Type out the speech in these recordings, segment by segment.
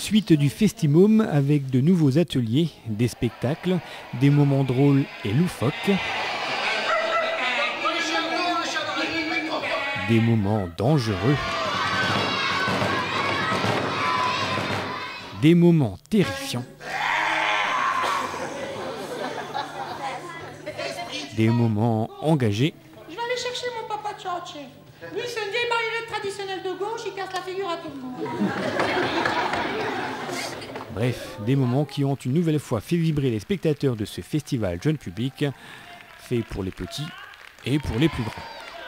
Suite du Festimôme avec de nouveaux ateliers, des spectacles, des moments drôles et loufoques, des moments dangereux, des moments terrifiants, des moments engagés. Je vais aller chercher mon papa Tchatché. Lui, c'est une vieille marionnette traditionnelle de gauche, il casse la figure à tout le monde. Bref, des moments qui ont une nouvelle fois fait vibrer les spectateurs de ce festival jeune public, fait pour les petits et pour les plus grands.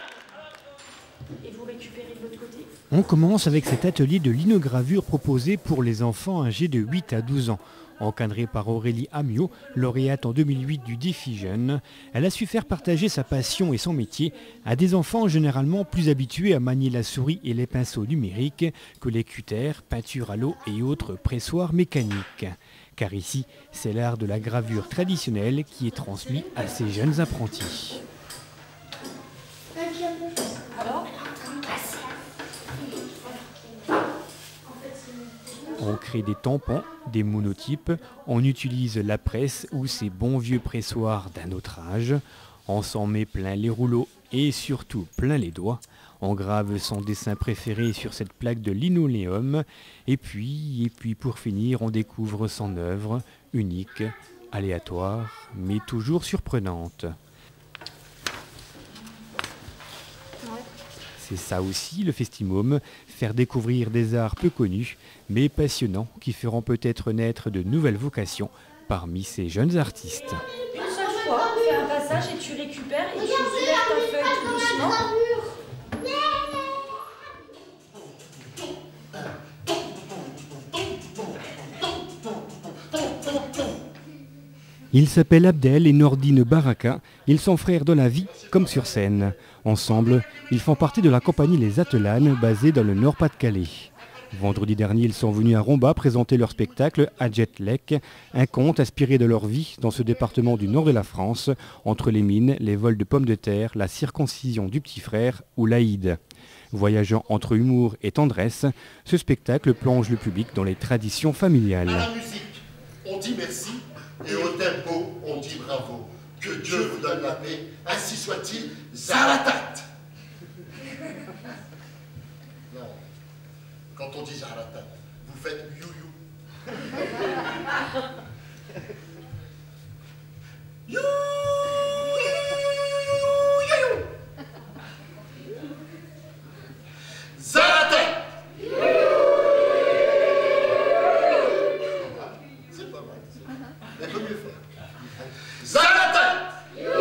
Et vous récupérez de l'autre côté? On commence avec cet atelier de linogravure proposé pour les enfants âgés de 8 à 12 ans. Encadrée par Aurélie Amiot, lauréate en 2008 du Défi Jeune, elle a su faire partager sa passion et son métier à des enfants généralement plus habitués à manier la souris et les pinceaux numériques que les cutters, peintures à l'eau et autres pressoirs mécaniques. Car ici, c'est l'art de la gravure traditionnelle qui est transmis à ces jeunes apprentis. On crée des tampons, des monotypes, on utilise la presse ou ces bons vieux pressoirs d'un autre âge, on s'en met plein les rouleaux et surtout plein les doigts, on grave son dessin préféré sur cette plaque de linoléum et puis pour finir on découvre son œuvre, unique, aléatoire, mais toujours surprenante. C'est ça aussi le Festimôme, faire découvrir des arts peu connus, mais passionnants, qui feront peut-être naître de nouvelles vocations parmi ces jeunes artistes. Une seule fois, on fait un passage et tu récupères et tu soulèves ta feuille tout doucement. Ils s'appellent Abdel et Nordine Baraka, ils sont frères dans la vie comme sur scène. Ensemble, ils font partie de la compagnie Les Atelanes, basée dans le Nord-Pas-de-Calais. Vendredi dernier, ils sont venus à Romba présenter leur spectacle Adjetlek, un conte inspiré de leur vie dans ce département du nord de la France, entre les mines, les vols de pommes de terre, la circoncision du petit frère ou l'Aïd. Voyageant entre humour et tendresse, ce spectacle plonge le public dans les traditions familiales. À la musique, on dit merci, et au tempo, on dit bravo. Que Dieu vous donne la paix, ainsi soit-il, Zaratat. Non, quand on dit Zaratat, vous faites you-you. You, you, Zaratat. C'est pas mal. Elle peut mieux faire. Zaratat.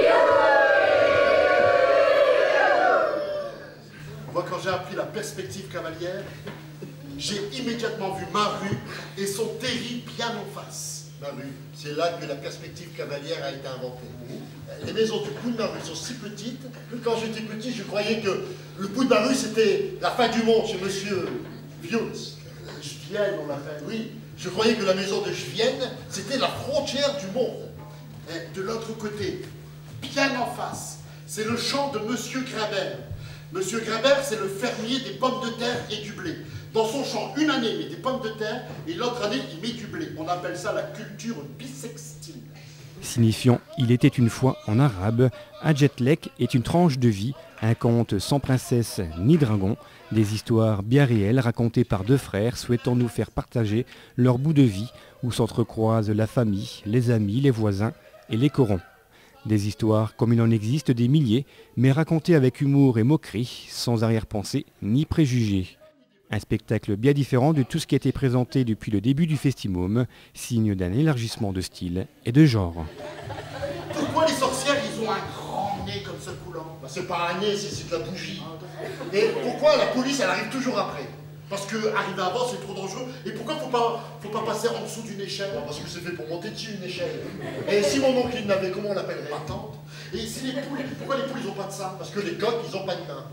Moi, quand j'ai appris la perspective cavalière, j'ai immédiatement vu ma rue et son terri bien en face. Ma rue, c'est là que la perspective cavalière a été inventée. Les maisons du bout de ma rue sont si petites que quand j'étais petit, je croyais que le bout de ma rue, c'était la fin du monde chez monsieur Vieux. Juvienne, on l'appelle, oui. Je croyais que la maison de Juvienne, c'était la frontière du monde. Et de l'autre côté, bien en face, c'est le champ de monsieur Grimbert. Monsieur Grimbert, c'est le fermier des pommes de terre et du blé. Dans son champ, une année, il met des pommes de terre et l'autre année, il met du blé. On appelle ça la culture bissextile. Signifiant « Il était une fois » en arabe, Adjetlek est une tranche de vie, un conte sans princesse ni dragon, des histoires bien réelles racontées par deux frères souhaitant nous faire partager leur bout de vie où s'entrecroisent la famille, les amis, les voisins et les corons. Des histoires comme il en existe des milliers, mais racontées avec humour et moquerie, sans arrière-pensée ni préjugés. Un spectacle bien différent de tout ce qui a été présenté depuis le début du Festimôme, signe d'un élargissement de style et de genre. Pourquoi les sorcières, ils ont un grand nez comme ça coulant? Bah, c'est pas un nez, c'est de la bougie. Et pourquoi la police, elle arrive toujours après? Parce que arriver avant, c'est trop dangereux. Et pourquoi faut pas passer en dessous d'une échelle? Parce que c'est fait pour monter dessus une échelle. Et si mon oncle, il n'avait, comment on l'appellerait? Patente. Et si les poules, pourquoi les poules, ils ont pas de ça? Parce que les coqs, ils ont pas de main.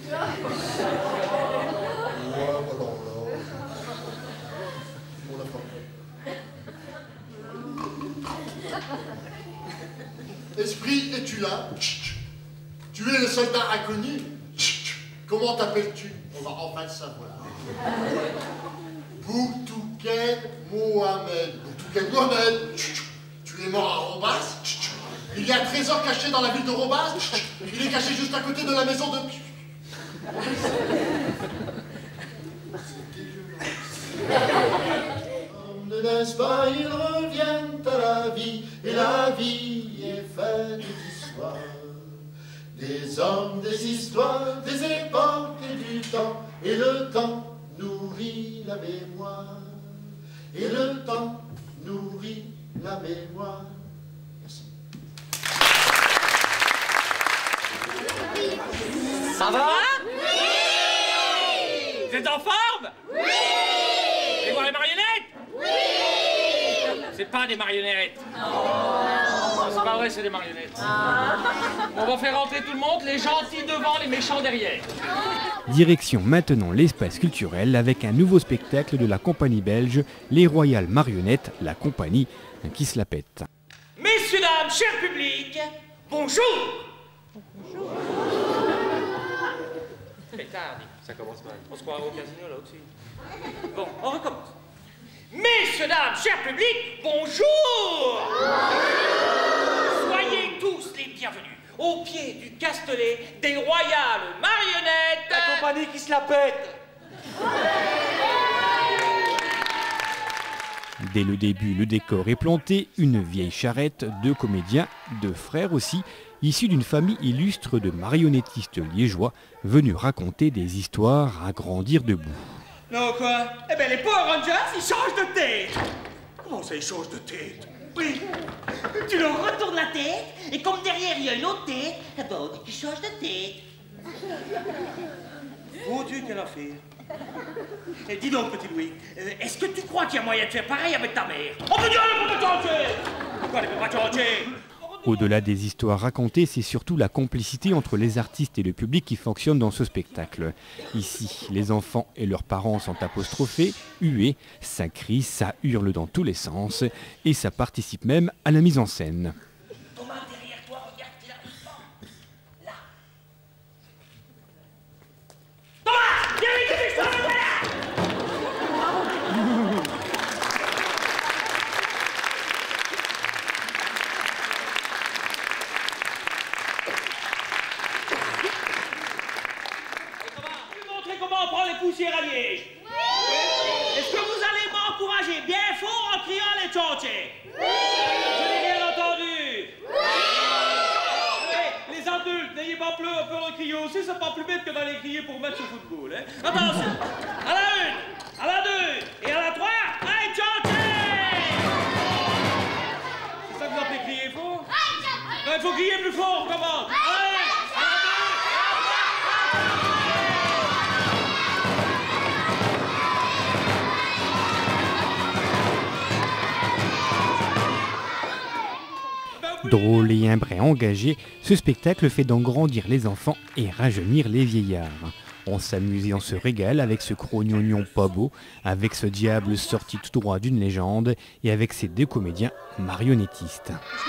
Esprit, es-tu là? Tu es le soldat inconnu? Comment t'appelles-tu? On va enfin le savoir. Boutouquet Mohamed, en tout cas Mohamed, tu es mort à Robas. Il y a un trésor caché dans la ville de Robas. Il est caché juste à côté de la maison de... Ne laisse pas, ils reviennent à la vie, et la vie est faite d'histoires. Des hommes, des histoires, des époques et du temps, et le temps nourrit la mémoire. Et le temps nourrit la mémoire. Merci. Ça va? Oui! Vous êtes en forme? Oui! Vous allez voir les marionnettes? Oui! C'est pas des marionnettes. Non, c'est pas vrai, c'est des marionnettes. On va faire rentrer tout le monde, les gentils devant, les méchants derrière. Direction maintenant l'espace culturel avec un nouveau spectacle de la compagnie belge, les Royales Marionnettes, la compagnie qui se la pète. Messieurs, dames, cher public, bonjour! Bonjour. C'est tard, ça commence mal. On se croirait au casino là au-dessus. Bon, on recommence. Messieurs, dames, cher public, bonjour! Soyez tous les bienvenus au pied du Castelet des Royales Marionnettes. La compagnie qui se la pète. Dès le début, le décor est planté, une vieille charrette, deux comédiens, deux frères aussi, issus d'une famille illustre de marionnettistes liégeois, venus raconter des histoires à grandir debout. Non quoi? Eh ben les Power Rangers, ils changent de tête. Comment ça, ils changent de tête? Oui. Tu leur retournes la tête, et comme derrière il y a une autre tête, eh ben on dit qu'ils changent de tête. Oh Dieu, quelle affaire. Et dis donc, petit Louis, est-ce que tu crois qu'il y a moyen de faire pareil avec ta mère? On peut dire les pompettes entières! Pourquoi les pompettes entières? Au-delà des histoires racontées, c'est surtout la complicité entre les artistes et le public qui fonctionne dans ce spectacle. Ici, les enfants et leurs parents sont apostrophés, hués, ça crie, ça hurle dans tous les sens, et ça participe même à la mise en scène. Thomas, derrière toi, regarde, il arrive pas. Là. Thomas! Viens vite, tu fais ça, voilà! Comment on prend les poussières à Liège? Oui! Est-ce que vous allez m'encourager bien fort en criant les tchantchés? Oui! Je n'ai rien entendu. Oui! Allez, les adultes, n'ayez pas peur de crier aussi, c'est pas plus bête que d'aller crier pour mettre au football. Hein? Attention! À la 1, à la 2 et à la 3, allez tchantchés! C'est ça que vous appelez crier fort? Non, il faut crier plus fort, comment? Allez! Drôle et un brin engagé, ce spectacle fait donc grandir les enfants et rajeunir les vieillards. On s'amuse et on se régale avec ce crognognon pas beau, avec ce diable sorti tout droit d'une légende et avec ces deux comédiens marionnettistes.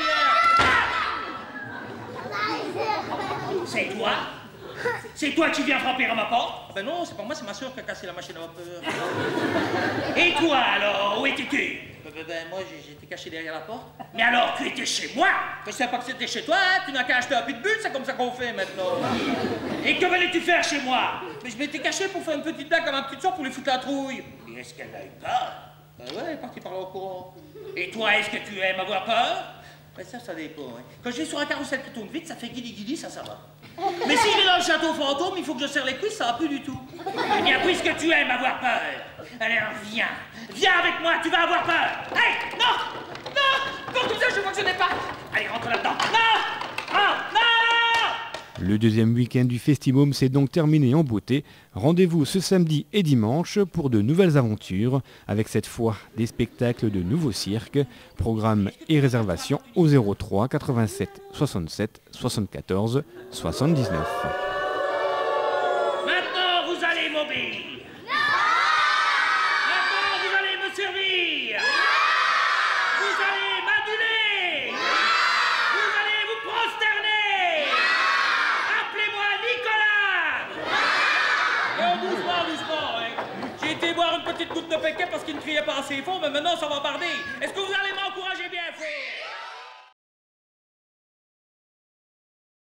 C'est toi? C'est toi qui viens frapper à ma porte? Ben non, c'est pas moi, c'est ma soeur qui a cassé la machine à vapeur. Et toi alors, où étais-tu? Ben moi, j'étais caché derrière la porte. Mais alors, tu étais chez moi? Je sais pas que c'était chez toi, hein? Tu n'as qu'à acheter un pitbull, c'est comme ça qu'on fait maintenant. Et que venais-tu faire chez moi? Mais je m'étais caché pour faire une petite blague à ma petite soeur pour lui foutre la trouille. Et est-ce qu'elle a eu peur? Ben ouais, elle est partie par là au courant. Et toi, est-ce que tu aimes avoir peur? Ben ça dépend, hein. Quand je vais sur un carrousel qui tourne vite, ça fait guili-guili, ça va. Mais s'il est dans le château fantôme, il faut que je serre les cuisses, ça va plus du tout. Eh bien, puisque tu aimes avoir peur, alors viens. Viens avec moi, tu vas avoir peur. Hey, non! Non! Quand tu sais, je vois que je n'ai pas. Allez, rentre là-dedans. Non! Non! Non! Le deuxième week-end du Festimum s'est donc terminé en beauté. Rendez-vous ce samedi et dimanche pour de nouvelles aventures, avec cette fois des spectacles de nouveaux cirques. Programme et réservation au 03 87 67 74 79. Maintenant, vous allez m'obéir. Maintenant, vous allez me servir. Vous allez m'aduler. Vous allez vous prosterner. Appelez-moi Nicolas. Doucement, doucement, hein. J'ai été boire une petite goutte de péquet parce qu'il ne criait criais pas assez fort, mais maintenant ça va barder. Est-ce